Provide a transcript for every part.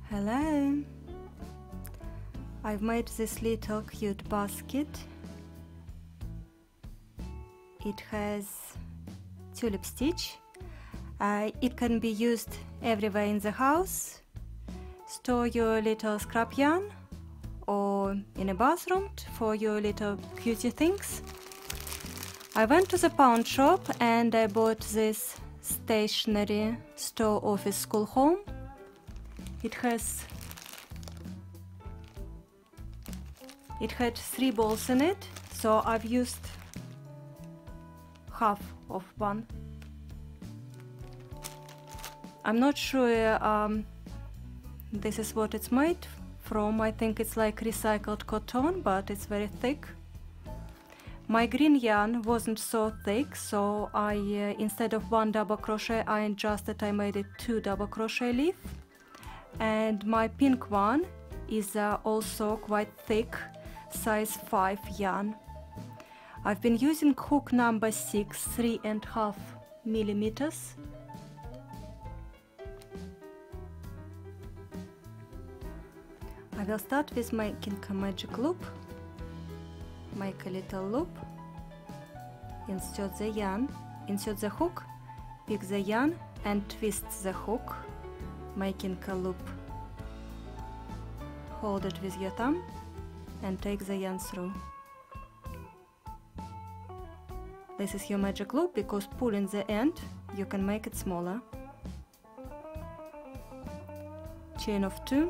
Hello! I've made this little cute basket. It has tulip stitch. It can be used everywhere in the house. Store your little scrap yarn or in a bathroom for your little cutie things. I went to the pawn shop and I bought this stationery store office school home. It had 3 balls in it, so I've used half of one. I'm not sure this is what it's made from. I think it's like recycled cotton, but it's very thick. My green yarn wasn't so thick, so I instead of 1 double crochet I adjusted, I made it 2 double crochet leaf. And my pink one is also quite thick, size 5 yarn. I've been using hook number 6, 3.5 millimeters. I will start with making a magic loop. Make a little loop, insert the yarn, insert the hook, pick the yarn and twist the hook, making a loop. Hold it with your thumb and take the yarn through. This is your magic loop, because pulling the end you can make it smaller. Chain of 2,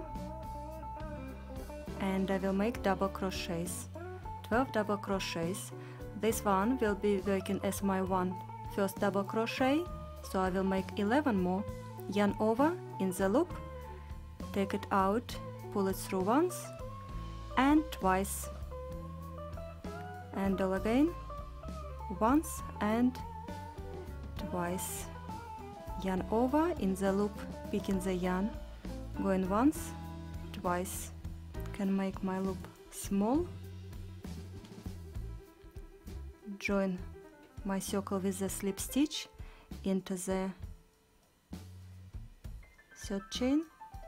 and I will make double crochets, 12 double crochets. This one will be working as my first double crochet, so I will make 11 more. Yarn over in the loop, take it out, pull it through once and twice, handle again, once and twice, yarn over in the loop, picking the yarn, going once, twice. Can make my loop small, join my circle with the slip stitch into the third chain,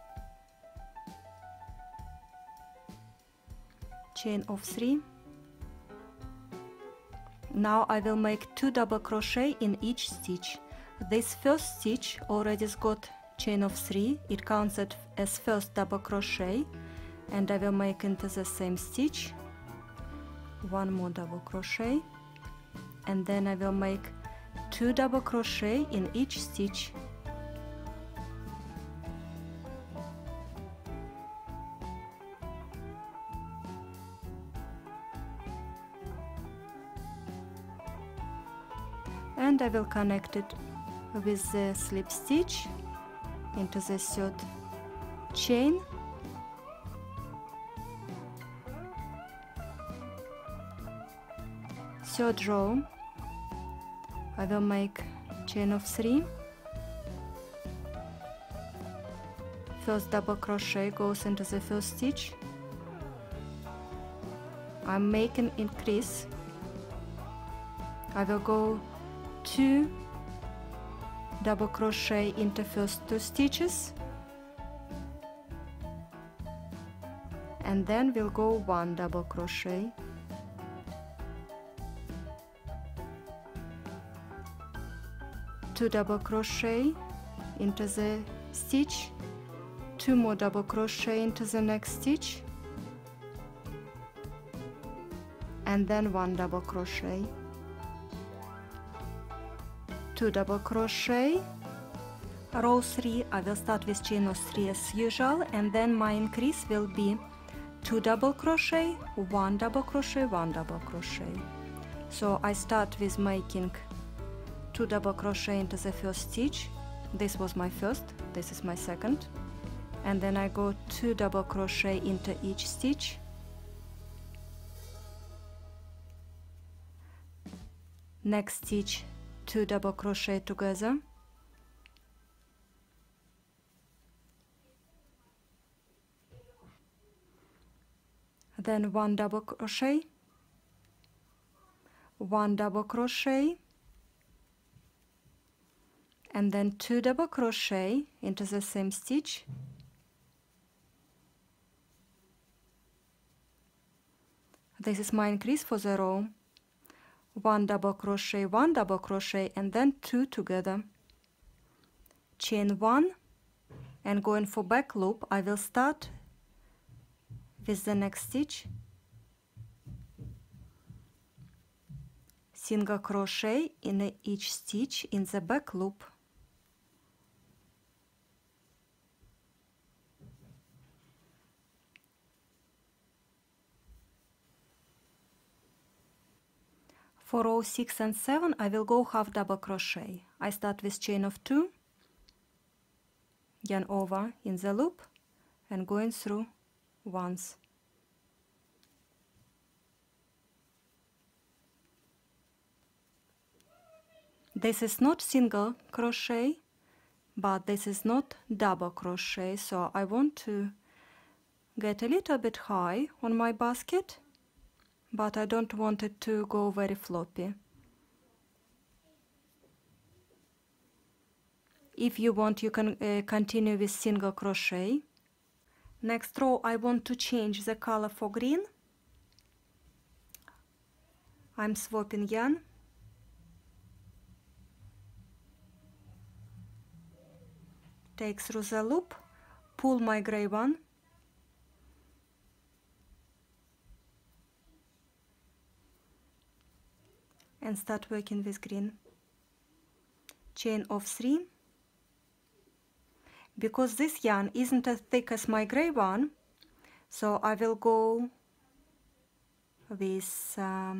chain of 3. Now I will make 2 double crochet in each stitch. This first stitch already has got chain of 3, it counts it as first double crochet, and I will make into the same stitch 1 more double crochet, and then I will make 2 double crochet in each stitch. And I will connect it with the slip stitch into the third chain. Third row, I will make chain of 3. First double crochet goes into the first stitch. I'm making increase. I will go 2 double crochet into first 2 stitches, and then we'll go 1 double crochet, two double crochet into the stitch, 2 more double crochet into the next stitch, and then 1 double crochet, 2 double crochet. Row 3 I will start with chain of 3 as usual, and then my increase will be 2 double crochet, 1 double crochet, 1 double crochet. So I start with making 2 double crochet into the first stitch. This was my first, this is my second, and then I go 2 double crochet into each stitch, next stitch 2 double crochet together, then 1 double crochet, 1 double crochet, and then 2 double crochet into the same stitch, This is my increase for the row. 1 double crochet, 1 double crochet, and then 2 together. Chain 1, and going for back loop, I will start with the next stitch. Single crochet in each stitch in the back loop. For row 6 and 7, I will go half double crochet. I start with chain of 2, yarn over in the loop, and going through once. This is not single crochet, but this is not double crochet, so I want to get a little bit high on my basket, but I don't want it to go very floppy. If you want, you can continue with single crochet. Next row, I want to change the color for green. I'm swapping yarn. Take through the loop, pull my gray one, and start working with green. Chain of 3. Because this yarn isn't as thick as my gray one, so I will go with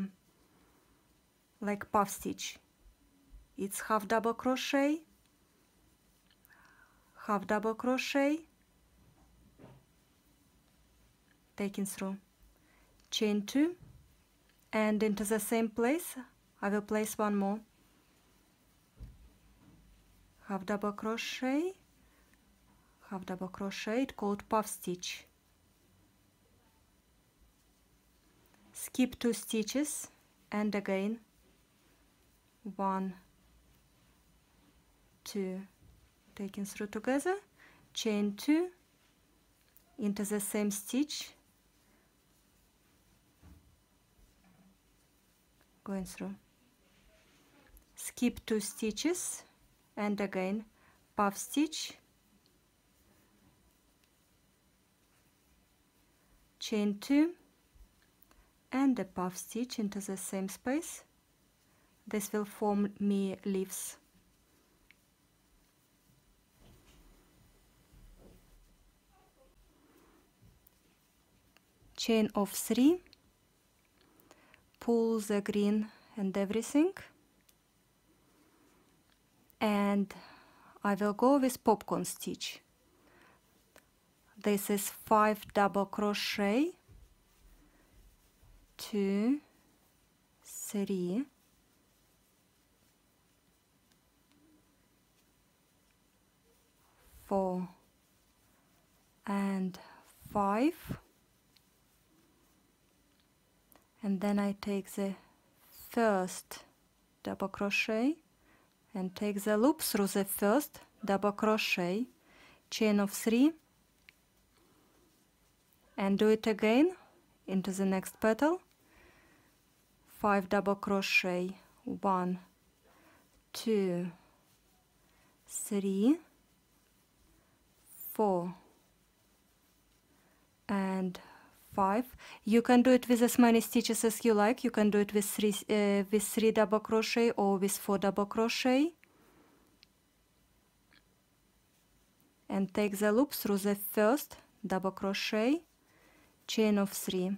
like puff stitch. It's half double crochet, half double crochet, taking through, chain 2, and into the same place I will place one more, half double crochet, half double crochet, it's called puff stitch. Skip 2 stitches, and again 1, 2, taking through together, chain 2, into the same stitch, going through, skip 2 stitches, and again puff stitch, chain 2, and a puff stitch into the same space. This will form me leaves. Chain of 3, pull the green and everything, and I will go with popcorn stitch. This is 5 double crochet, 2, 3, 4, and 5, and then I take the first double crochet and take the loop through the first double crochet, chain of 3, and do it again into the next petal, 5 double crochet, 1, 2, 3, 4, and 5. You can do it with as many stitches as you like. You can do it with 3 double crochet or with 4 double crochet, and take the loop through the first double crochet, chain of 3,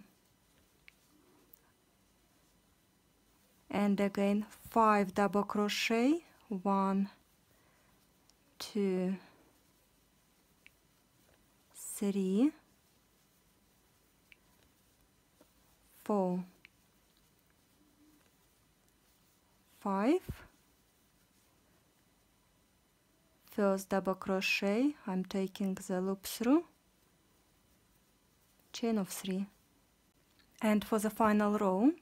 and again 5 double crochet, 1, 2, 3, 4, 5, first double crochet, I'm taking the loop through, chain of 3, and for the final row,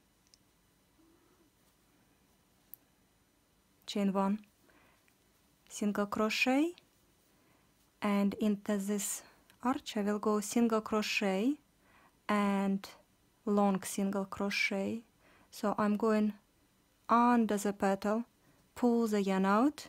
chain 1, single crochet, and into this arch I will go single crochet and long single crochet. So I'm going under the petal, pull the yarn out,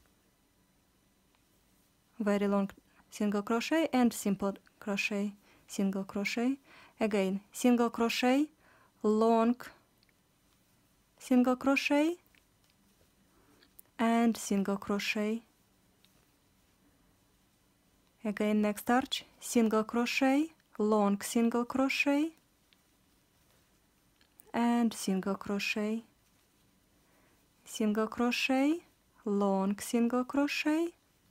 very long single crochet and simple crochet, single crochet, again single crochet, long single crochet and single crochet, again next arch, single crochet, long single crochet and single crochet, single crochet, long single crochet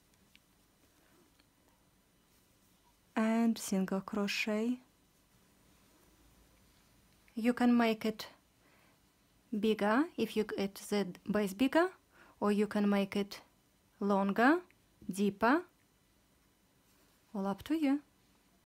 and single crochet. You can make it bigger if you get the base bigger, or you can make it longer, deeper, all up to you.